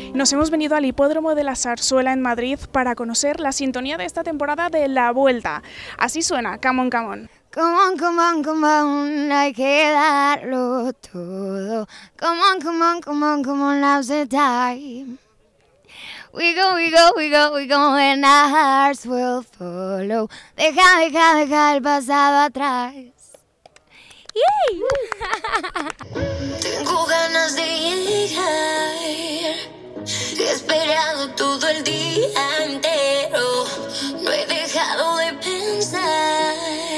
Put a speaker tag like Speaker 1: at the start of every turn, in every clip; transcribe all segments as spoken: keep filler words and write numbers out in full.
Speaker 1: Nos hemos venido al Hipódromo de la Zarzuela en Madrid para conocer la sintonía de esta temporada de La Vuelta. Así suena, come on, come on.
Speaker 2: Come on, come on, come on, hay que darlo todo. Come on, come on, come on, come on, now's the time. We go, we go, we go, we go, and our hearts will follow. Deja, deja, deja el pasado atrás. ¡Yay!
Speaker 3: Tengo ganas de llegar. He esperado todo el día entero. No he dejado de pensar.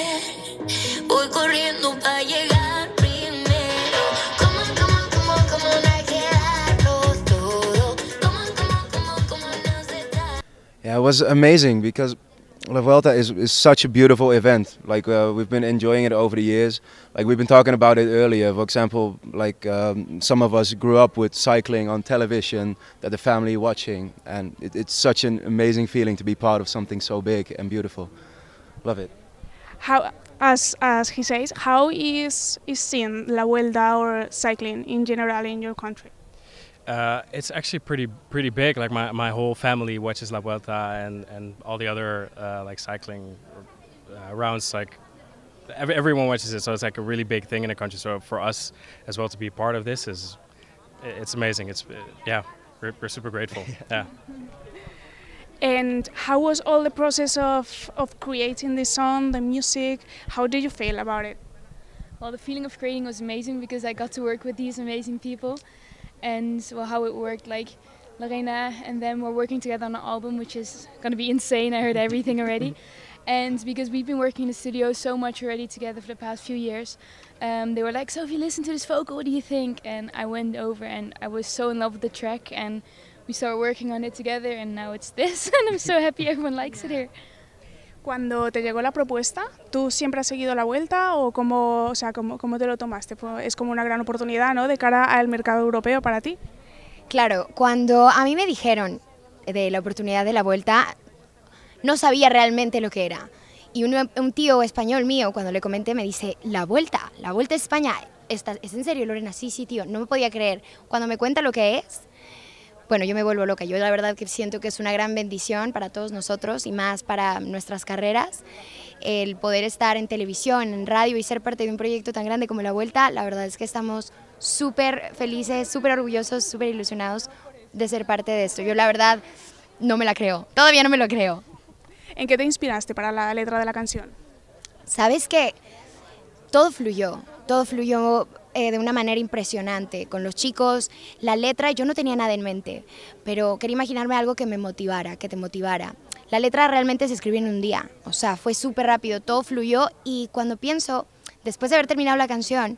Speaker 3: Voy corriendo para llegar primero. Come on, come on, come on, come on, hay que darlo todo. Come on, come on, come on, come on, now's the time.
Speaker 4: Yeah, it was amazing because La Vuelta is, is such a beautiful event. Like uh, we've been enjoying it over the years. Like we've been talking about it earlier. For example, like um, some of us grew up with cycling on television, that the family watching, and it, it's such an amazing feeling to be part of something so big and beautiful. Love it.
Speaker 1: How, as as he says, how is is seen La Vuelta or cycling in general in your country?
Speaker 5: Uh, it's actually pretty pretty big. Like my, my whole family watches La Vuelta and, and all the other uh, like cycling uh, rounds. Like every, everyone watches it, so it's like a really big thing in the country. So for us as well to be part of this is it's amazing. It's yeah, we're, we're super grateful. Yeah.
Speaker 1: And how was all the process of of creating the song, the music? How did you feel about it?
Speaker 6: Well, the feeling of creating was amazing because I got to work with these amazing people. And well, how it worked, like Lorena and them were working together on an album, which is going to be insane. I heard everything already. And because we've been working in the studio so much already together for the past few years, um, they were like, Sophie, listen to this vocal, what do you think? And I went over and I was so in love with the track, and we started working on it together, and now it's this. And I'm so happy everyone likes it here.
Speaker 1: Cuando te llegó la propuesta, ¿tú siempre has seguido La Vuelta o cómo, o sea, cómo, cómo te lo tomaste? Es como una gran oportunidad, ¿no?, de cara al mercado europeo para ti.
Speaker 2: Claro, cuando a mí me dijeron de la oportunidad de La Vuelta, no sabía realmente lo que era. Y un, un tío español mío, cuando le comenté, me dice, La Vuelta, La Vuelta a España, ¿es en serio, Lorena? Sí, sí, tío, no me podía creer. Cuando me cuenta lo que es, bueno, yo me vuelvo loca. Yo la verdad que siento que es una gran bendición para todos nosotros y más para nuestras carreras. El poder estar en televisión, en radio y ser parte de un proyecto tan grande como La Vuelta, la verdad es que estamos súper felices, súper orgullosos, súper ilusionados de ser parte de esto. Yo la verdad no me la creo, todavía no me lo creo.
Speaker 1: ¿En qué te inspiraste para la letra de la canción?
Speaker 2: ¿Sabes qué? Todo fluyó, todo fluyó eh, de una manera impresionante. Con los chicos, la letra, yo no tenía nada en mente, pero quería imaginarme algo que me motivara, que te motivara. La letra realmente se escribió en un día, o sea, fue súper rápido, todo fluyó, y cuando pienso, después de haber terminado la canción,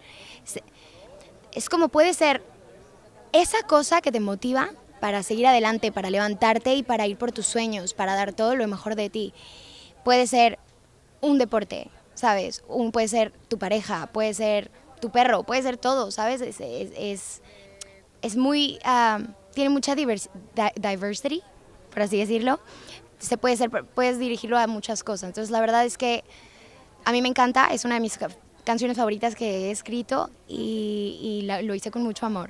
Speaker 2: es como puede ser esa cosa que te motiva para seguir adelante, para levantarte y para ir por tus sueños, para dar todo lo mejor de ti. Puede ser un deporte, ¿sabes? Un, puede ser tu pareja, puede ser tu perro, puede ser todo, ¿sabes? Es, es, es, es muy, uh, tiene mucha divers, di, diversity, por así decirlo. Se puede ser, puedes dirigirlo a muchas cosas. Entonces la verdad es que a mí me encanta, es una de mis canciones favoritas que he escrito y, y la, lo hice con mucho amor.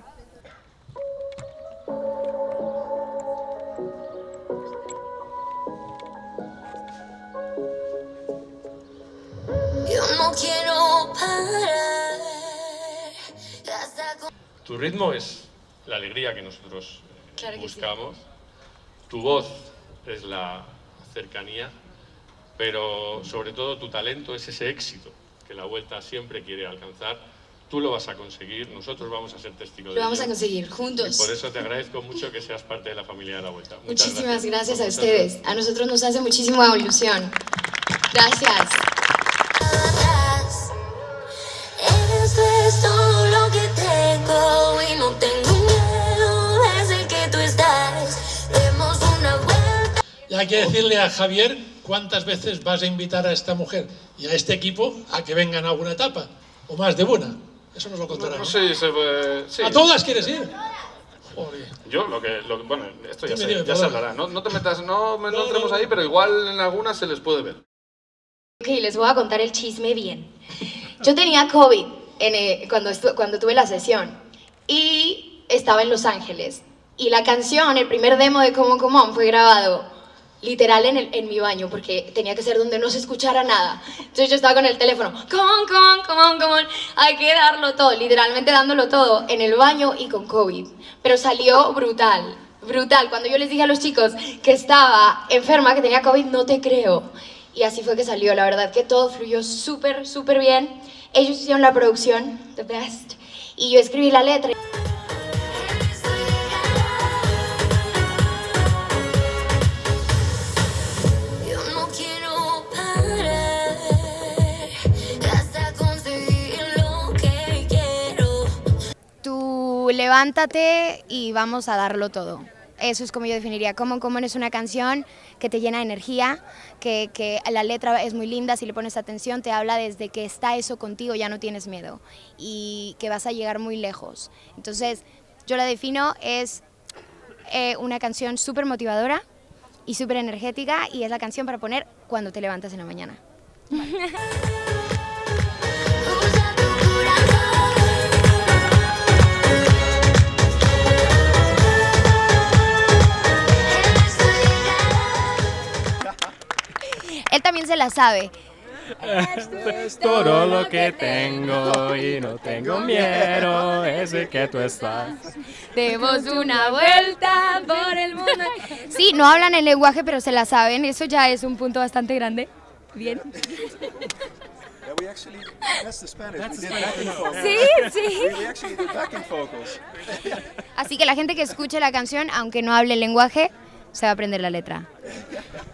Speaker 3: Yo no quiero parar.
Speaker 7: Tu ritmo es la alegría que nosotros
Speaker 6: Claro que
Speaker 7: buscamos. Sí. Tu voz es la cercanía, pero sobre todo tu talento es ese éxito que La Vuelta siempre quiere alcanzar. Tú lo vas a conseguir, nosotros vamos a ser testigos de ello.
Speaker 8: Lo vamos a conseguir, juntos.
Speaker 7: Y por eso te agradezco mucho que seas parte de la familia de La Vuelta. Muchas
Speaker 8: Muchísimas gracias,
Speaker 7: gracias
Speaker 8: a ustedes.
Speaker 7: gracias.
Speaker 8: A nosotros nos hace muchísima ilusión. Gracias.
Speaker 3: Esto es todo lo que tengo y no tengo miedo desde que tú estás. Demos una vuelta.
Speaker 9: Y hay que decirle a Javier cuántas veces vas a invitar a esta mujer y a este equipo a que vengan a alguna etapa, o más de una. Eso nos lo contará.
Speaker 7: No, sí, se, eh, sí.
Speaker 9: ¿A todas quieres ir? Joder.
Speaker 7: Yo lo que, lo que bueno, esto ya,
Speaker 9: Dime,
Speaker 7: se,
Speaker 9: dime,
Speaker 7: ya se hablará. No, no te metas, no, no, no entremos ahí, pero igual en algunas se les puede ver.
Speaker 8: Ok, les voy a contar el chisme bien. Yo tenía COVID en, eh, cuando, cuando tuve la sesión y estaba en Los Ángeles. Y la canción, el primer demo de Come On, Come On fue grabado literal en, el, en mi baño, porque tenía que ser donde no se escuchara nada. Entonces yo estaba con el teléfono, come on, come on, come on, come on, hay que darlo todo, literalmente dándolo todo en el baño y con COVID. Pero salió brutal, brutal. Cuando yo les dije a los chicos que estaba enferma, que tenía COVID, no te creo. Y así fue que salió, la verdad que todo fluyó súper, súper bien. Ellos hicieron la producción, the best, y yo escribí la letra.
Speaker 2: Levántate y vamos a darlo todo. Eso es como yo definiría. Come On, Come On es una canción que te llena de energía, que, que la letra es muy linda, si le pones atención te habla desde que está eso contigo, ya no tienes miedo y que vas a llegar muy lejos. Entonces yo la defino, es eh, una canción súper motivadora y súper energética y es la canción para poner cuando te levantas en la mañana. Vale. Él también se la sabe.
Speaker 5: Esto es todo lo que tengo y no tengo miedo, ese que tú estás.
Speaker 2: Demos una vuelta por el mundo. Sí, no hablan el lenguaje, pero se la saben. Eso ya es un punto bastante grande. Bien. Sí, sí. Así que la gente que escuche la canción, aunque no hable el lenguaje, se va a aprender la letra.